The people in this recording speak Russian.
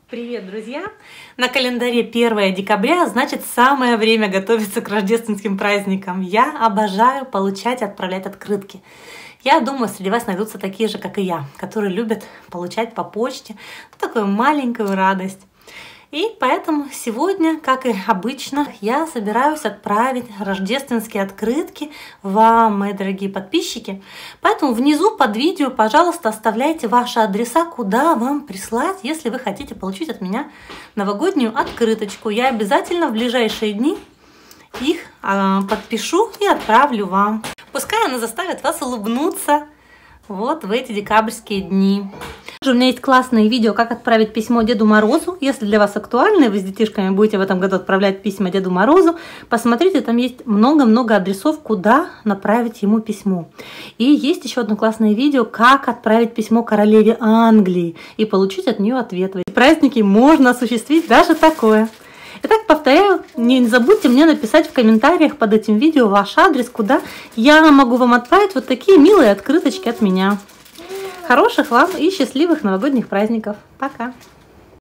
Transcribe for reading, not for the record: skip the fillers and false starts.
Привет, друзья! На календаре 1 декабря, значит, самое время готовиться к рождественским праздникам. Я обожаю получать и отправлять открытки. Я думаю, среди вас найдутся такие же, как и я, которые любят получать по почте такую маленькую радость. И поэтому сегодня, как и обычно, я собираюсь отправить рождественские открытки вам, мои дорогие подписчики. Поэтому внизу под видео, пожалуйста, оставляйте ваши адреса, куда вам прислать, если вы хотите получить от меня новогоднюю открыточку. Я обязательно в ближайшие дни их подпишу и отправлю вам. Пускай она заставит вас улыбнуться вот в эти декабрьские дни. У меня есть классные видео, как отправить письмо Деду Морозу. Если для вас актуально, и вы с детишками будете в этом году отправлять письма Деду Морозу, посмотрите, там есть много-много адресов, куда направить ему письмо. И есть еще одно классное видео, как отправить письмо королеве Англии и получить от нее ответ. В эти праздники можно осуществить даже такое. Итак, повторяю, не забудьте мне написать в комментариях под этим видео ваш адрес, куда я могу вам отправить вот такие милые открыточки от меня. Хороших вам и счастливых новогодних праздников. Пока!